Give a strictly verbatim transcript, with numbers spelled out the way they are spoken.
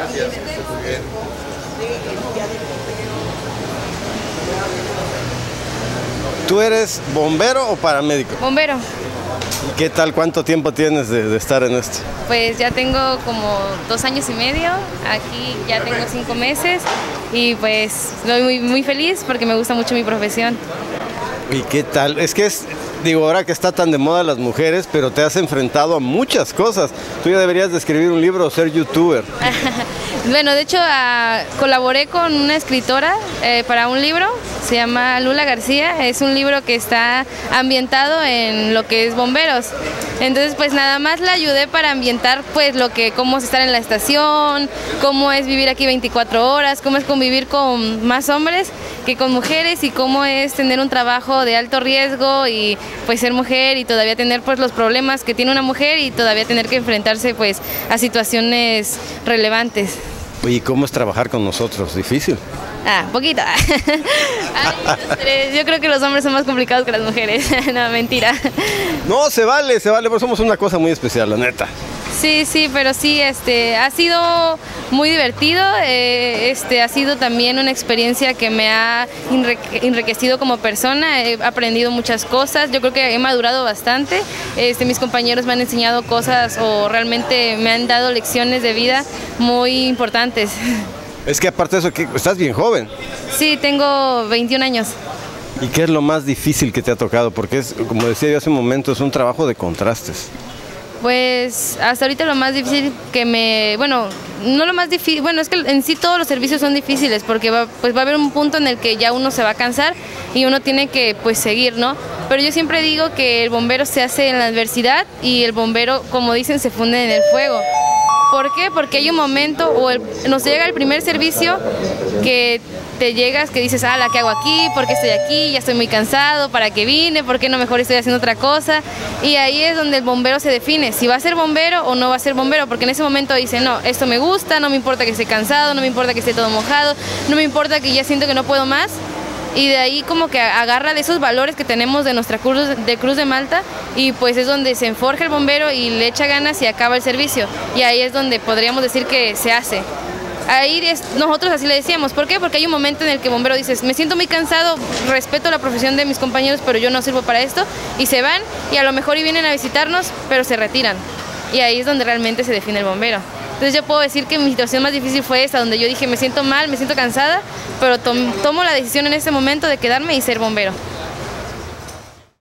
Gracias. Muy bien. ¿Tú eres bombero o paramédico? Bombero. ¿Y qué tal? ¿Cuánto tiempo tienes de, de estar en esto? Pues ya tengo como dos años y medio, aquí ya tengo cinco meses y pues estoy muy, muy feliz porque me gusta mucho mi profesión. ¿Y qué tal? Es que es, digo, ahora que está tan de moda las mujeres, pero te has enfrentado a muchas cosas. Tú ya deberías de escribir un libro o ser youtuber. Bueno, de hecho uh, colaboré con una escritora eh, para un libro, se llama Lula García, es un libro que está ambientado en lo que es bomberos. Entonces pues nada más la ayudé para ambientar pues lo que, cómo es estar en la estación, cómo es vivir aquí veinticuatro horas, cómo es convivir con más hombres que con mujeres y cómo es tener un trabajo de alto riesgo y pues ser mujer y todavía tener pues los problemas que tiene una mujer y todavía tener que enfrentarse pues a situaciones relevantes. ¿Y cómo es trabajar con nosotros? ¿Difícil? Ah, poquito. Ay, yo creo que los hombres son más complicados que las mujeres. No, mentira. No, se vale, se vale, pero somos una cosa muy especial, la neta. Sí, sí, pero sí, este, ha sido muy divertido, eh, este, ha sido también una experiencia que me ha enriquecido como persona, he aprendido muchas cosas, yo creo que he madurado bastante, este, mis compañeros me han enseñado cosas o realmente me han dado lecciones de vida muy importantes. Es que aparte de eso, que estás bien joven. Sí, tengo veintiún años. ¿Y qué es lo más difícil que te ha tocado? Porque es, como decía yo hace un momento, es un trabajo de contrastes. Pues hasta ahorita lo más difícil que me, bueno, no lo más difícil, bueno, es que en sí todos los servicios son difíciles porque va, pues va a haber un punto en el que ya uno se va a cansar y uno tiene que pues seguir, ¿no? Pero yo siempre digo que el bombero se hace en la adversidad y el bombero, como dicen, se funde en el fuego. ¿Por qué? Porque hay un momento, o el, nos llega el primer servicio que te llegas, que dices, ah, ¿la qué hago aquí? ¿Por qué estoy aquí? Ya estoy muy cansado, ¿para qué vine? ¿Por qué no mejor estoy haciendo otra cosa? Y ahí es donde el bombero se define, si va a ser bombero o no va a ser bombero, porque en ese momento dice, no, esto me gusta, no me importa que esté cansado, no me importa que esté todo mojado, no me importa que ya siento que no puedo más. Y de ahí como que agarra de esos valores que tenemos de nuestra cruz de, Cruz de Malta y pues es donde se enforja el bombero y le echa ganas y acaba el servicio. Y ahí es donde podríamos decir que se hace. Ahí es, nosotros así le decíamos, ¿por qué? Porque hay un momento en el que el bombero dice, me siento muy cansado, respeto la profesión de mis compañeros, pero yo no sirvo para esto, y se van y a lo mejor y vienen a visitarnos, pero se retiran. Y ahí es donde realmente se define el bombero. Entonces yo puedo decir que mi situación más difícil fue esa, donde yo dije me siento mal, me siento cansada, pero tom- tomo la decisión en ese momento de quedarme y ser bombero.